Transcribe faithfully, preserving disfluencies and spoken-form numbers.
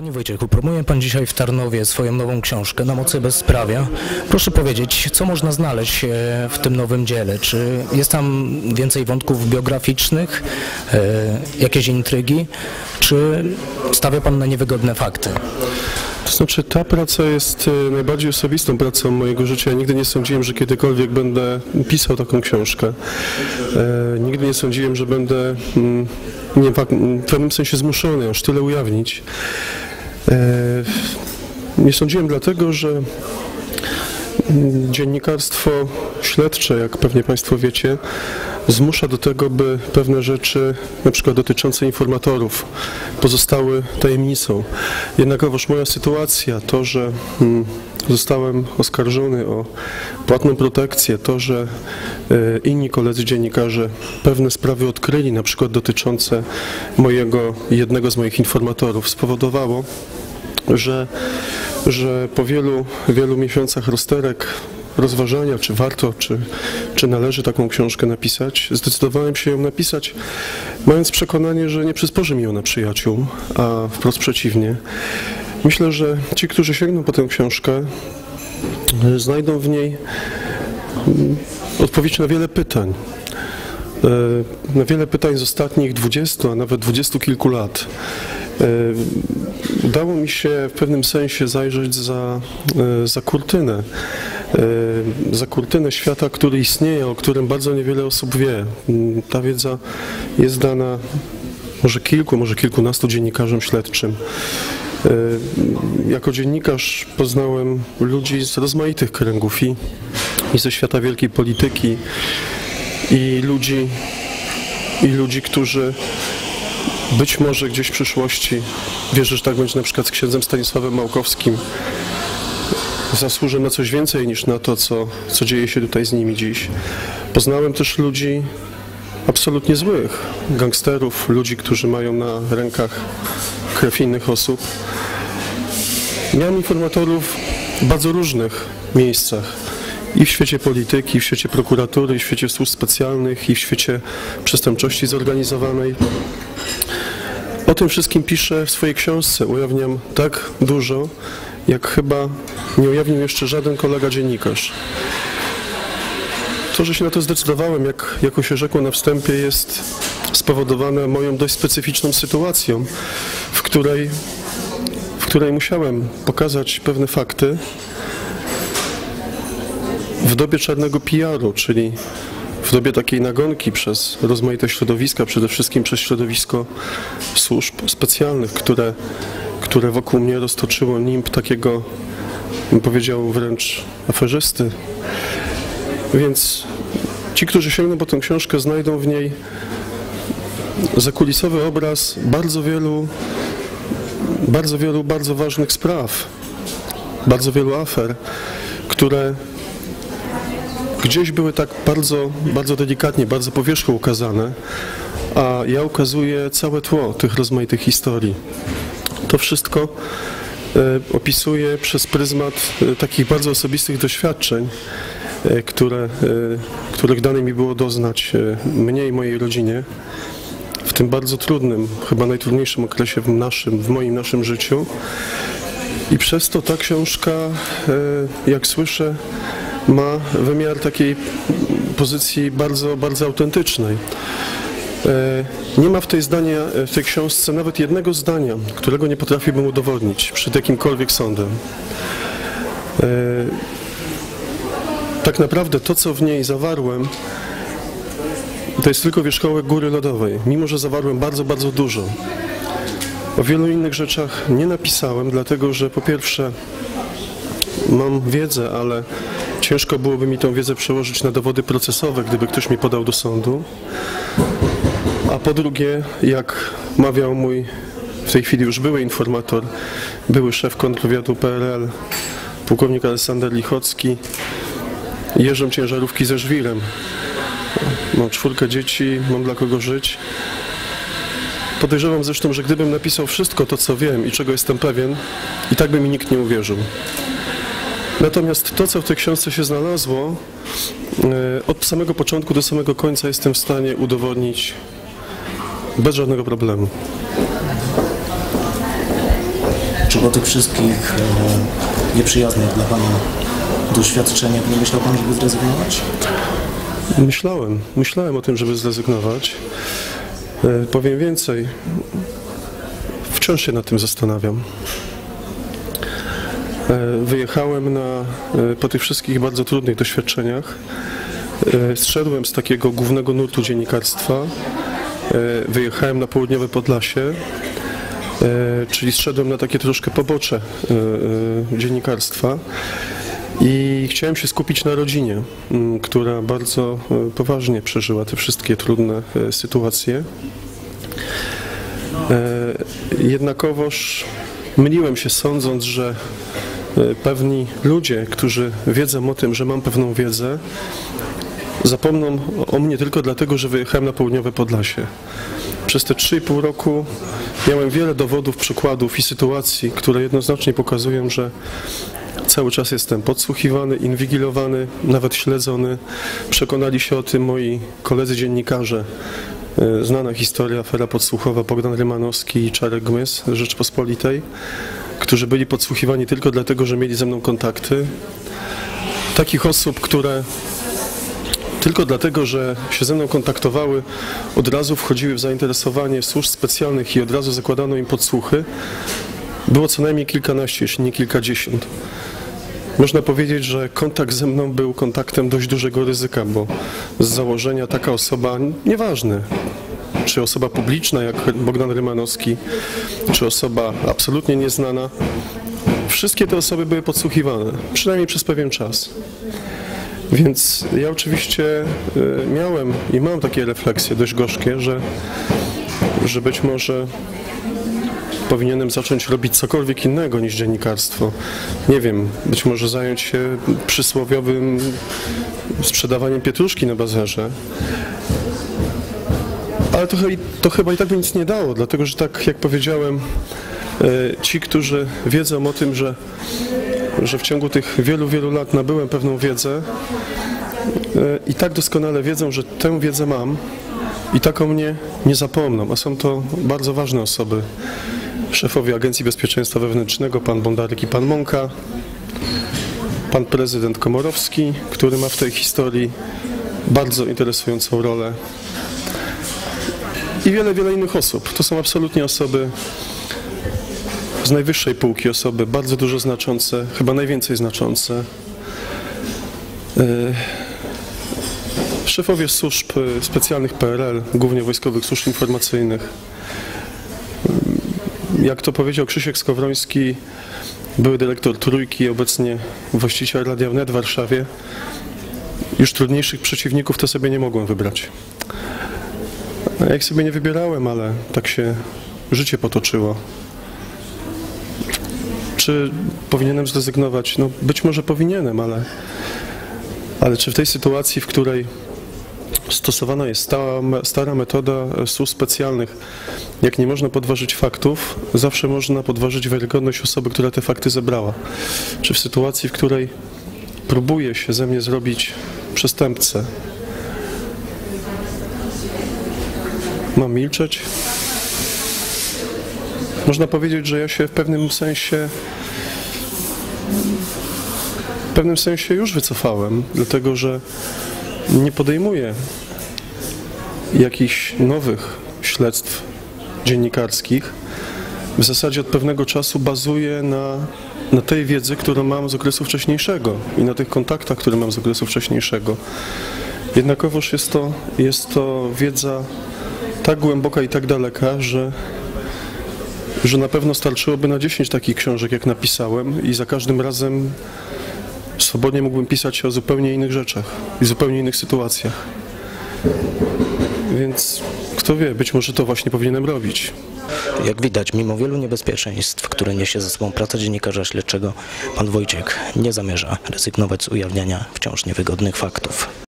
Panie Wojciechu, promuje Pan dzisiaj w Tarnowie swoją nową książkę Na mocy bezprawia. Proszę powiedzieć, co można znaleźć w tym nowym dziele? Czy jest tam więcej wątków biograficznych, jakieś intrygi, czy stawia Pan na niewygodne fakty? To znaczy, ta praca jest najbardziej osobistą pracą mojego życia. Ja nigdy nie sądziłem, że kiedykolwiek będę pisał taką książkę. E, nigdy nie sądziłem, że będę mm, nie, w pewnym sensie zmuszony aż tyle ujawnić. E, nie sądziłem dlatego, że dziennikarstwo śledcze, jak pewnie Państwo wiecie, zmusza do tego, by pewne rzeczy, na przykład dotyczące informatorów, pozostały tajemnicą. Jednakowoż moja sytuacja, to, że hmm, zostałem oskarżony o płatną protekcję, to, że y, inni koledzy dziennikarze pewne sprawy odkryli, na przykład dotyczące mojego, jednego z moich informatorów, spowodowało, że, że po wielu, wielu miesiącach rozterek, rozważania, czy warto, czy, czy należy taką książkę napisać, zdecydowałem się ją napisać, mając przekonanie, że nie przysporzy mi ona przyjaciół, a wprost przeciwnie. Myślę, że ci, którzy sięgną po tę książkę, znajdą w niej odpowiedź na wiele pytań. Na wiele pytań z ostatnich dwudziestu, a nawet dwudziestu kilku lat. Udało mi się w pewnym sensie zajrzeć za, za kurtynę, za kurtynę świata, który istnieje, o którym bardzo niewiele osób wie. Ta wiedza jest dana może kilku, może kilkunastu dziennikarzom śledczym. Jako dziennikarz poznałem ludzi z rozmaitych kręgów i, i ze świata wielkiej polityki, i ludzi, i ludzi, którzy być może gdzieś w przyszłości, wierzę, że tak będzie na przykład z księdzem Stanisławem Małkowskim, zasłużę na coś więcej niż na to, co, co dzieje się tutaj z nimi dziś. Poznałem też ludzi absolutnie złych, gangsterów, ludzi, którzy mają na rękach krew innych osób. Miałem informatorów w bardzo różnych miejscach. I w świecie polityki, i w świecie prokuratury, i w świecie służb specjalnych, i w świecie przestępczości zorganizowanej. O tym wszystkim piszę w swojej książce. Ujawniam tak dużo, jak chyba nie ujawnił jeszcze żaden kolega dziennikarz. To, że się na to zdecydowałem, jak, jako się rzekło na wstępie, jest spowodowane moją dość specyficzną sytuacją, w której, w której musiałem pokazać pewne fakty, w dobie czarnego P R u, czyli w dobie takiej nagonki przez rozmaite środowiska, przede wszystkim przez środowisko służb specjalnych, które, które wokół mnie roztoczyło nimb takiego, bym powiedział, wręcz aferzysty. Więc ci, którzy sięgną po tę książkę, znajdą w niej zakulisowy obraz bardzo wielu, bardzo wielu, bardzo ważnych spraw, bardzo wielu afer, które gdzieś były tak bardzo, bardzo delikatnie, bardzo po wierzchu ukazane, a ja ukazuję całe tło tych rozmaitych historii. To wszystko e, opisuję przez pryzmat e, takich bardzo osobistych doświadczeń, e, które, e, których dane mi było doznać e, mnie i mojej rodzinie w tym bardzo trudnym, chyba najtrudniejszym okresie w naszym, w moim naszym życiu. I przez to ta książka, e, jak słyszę, ma wymiar takiej pozycji bardzo, bardzo autentycznej. Nie ma w tej, zdania, w tej książce nawet jednego zdania, którego nie potrafiłbym udowodnić przed jakimkolwiek sądem. Tak naprawdę to, co w niej zawarłem, to jest tylko wierzchołek góry lodowej, mimo że zawarłem bardzo, bardzo dużo. O wielu innych rzeczach nie napisałem, dlatego że po pierwsze mam wiedzę, ale ciężko byłoby mi tę wiedzę przełożyć na dowody procesowe, gdyby ktoś mi podał do sądu. A po drugie, jak mawiał mój w tej chwili już były informator, były szef kontrwywiadu P R L, pułkownik Aleksander Lichocki, jeżdżę ciężarówki ze żwirem. Mam czwórkę dzieci, mam dla kogo żyć. Podejrzewam zresztą, że gdybym napisał wszystko to, co wiem i czego jestem pewien, i tak by mi nikt nie uwierzył. Natomiast to, co w tej książce się znalazło, od samego początku do samego końca jestem w stanie udowodnić bez żadnego problemu. Czy po tych wszystkich e, nieprzyjaznych dla Pana doświadczeniach nie myślał Pan, żeby zrezygnować? Myślałem, myślałem o tym, żeby zrezygnować. E, powiem więcej, wciąż się nad tym zastanawiam. E, wyjechałem na, e, po tych wszystkich bardzo trudnych doświadczeniach. E, zszedłem z takiego głównego nurtu dziennikarstwa. E, wyjechałem na południowe Podlasie, e, czyli zszedłem na takie troszkę pobocze e, e, dziennikarstwa. I chciałem się skupić na rodzinie, m, która bardzo e, poważnie przeżyła te wszystkie trudne e, sytuacje. E, jednakowoż myliłem się, sądząc, że e, pewni ludzie, którzy wiedzą o tym, że mam pewną wiedzę, zapomną o mnie tylko dlatego, że wyjechałem na południowe Podlasie. Przez te trzy i pół roku miałem wiele dowodów, przykładów i sytuacji, które jednoznacznie pokazują, że cały czas jestem podsłuchiwany, inwigilowany, nawet śledzony. Przekonali się o tym moi koledzy dziennikarze. Znana historia, afera podsłuchowa, Bogdan Rymanowski i Czarek Gmys z Rzeczpospolitej, którzy byli podsłuchiwani tylko dlatego, że mieli ze mną kontakty. Takich osób, które tylko dlatego, że się ze mną kontaktowały, od razu wchodziły w zainteresowanie służb specjalnych i od razu zakładano im podsłuchy, było co najmniej kilkanaście, jeśli nie kilkadziesiąt. Można powiedzieć, że kontakt ze mną był kontaktem dość dużego ryzyka, bo z założenia taka osoba, nieważne, czy osoba publiczna jak Bogdan Rymanowski, czy osoba absolutnie nieznana, wszystkie te osoby były podsłuchiwane, przynajmniej przez pewien czas. Więc ja oczywiście miałem i mam takie refleksje dość gorzkie, że, że być może powinienem zacząć robić cokolwiek innego niż dziennikarstwo. Nie wiem, być może zająć się przysłowiowym sprzedawaniem pietruszki na bazarze. Ale to, to chyba i tak by nic nie dało, dlatego że tak jak powiedziałem, ci, którzy wiedzą o tym, że, że w ciągu tych wielu, wielu lat nabyłem pewną wiedzę i tak doskonale wiedzą, że tę wiedzę mam i tak o mnie nie zapomną, a są to bardzo ważne osoby. Szefowie Agencji Bezpieczeństwa Wewnętrznego, pan Bondarek i pan Mąka, pan prezydent Komorowski, który ma w tej historii bardzo interesującą rolę i wiele, wiele innych osób. To są absolutnie osoby z najwyższej półki, osoby bardzo dużo znaczące, chyba najwięcej znaczące. Szefowie służb specjalnych P R L, głównie wojskowych służb informacyjnych. Jak to powiedział Krzysiek Skowroński, były dyrektor Trójki, obecnie właściciel Radia Wnet w Warszawie, już trudniejszych przeciwników to sobie nie mogłem wybrać. Ja ich sobie nie wybierałem, ale tak się życie potoczyło. Czy powinienem zrezygnować? No być może powinienem, ale, ale czy w tej sytuacji, w której stosowana jest stała, stara metoda służb specjalnych, jak nie można podważyć faktów, zawsze można podważyć wiarygodność osoby, która te fakty zebrała. Czy w sytuacji, w której próbuje się ze mnie zrobić przestępcę, mam milczeć? Można powiedzieć, że ja się w pewnym sensie w pewnym sensie już wycofałem, dlatego że nie podejmuję jakichś nowych śledztw dziennikarskich. W zasadzie od pewnego czasu bazuję na, na tej wiedzy, którą mam z okresu wcześniejszego i na tych kontaktach, które mam z okresu wcześniejszego. Jednakowoż jest to, jest to wiedza tak głęboka i tak daleka, że, że na pewno starczyłoby na dziesięć takich książek, jak napisałem, i za każdym razem swobodnie mógłbym pisać o zupełnie innych rzeczach i zupełnie innych sytuacjach. Więc kto wie, być może to właśnie powinienem robić. Jak widać, mimo wielu niebezpieczeństw, które niesie ze sobą praca dziennikarza śledczego, pan Wojciech nie zamierza rezygnować z ujawniania wciąż niewygodnych faktów.